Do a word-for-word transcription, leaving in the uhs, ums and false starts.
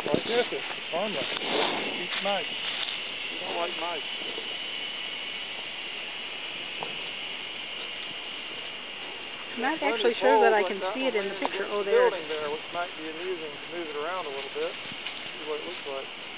Like this, it's harmless. Eats mice. You don't like mice. I'm not actually sure that I can see it in the picture. Oh, there. Building there, which might be amusing to move it around a little bit. See what it looks like.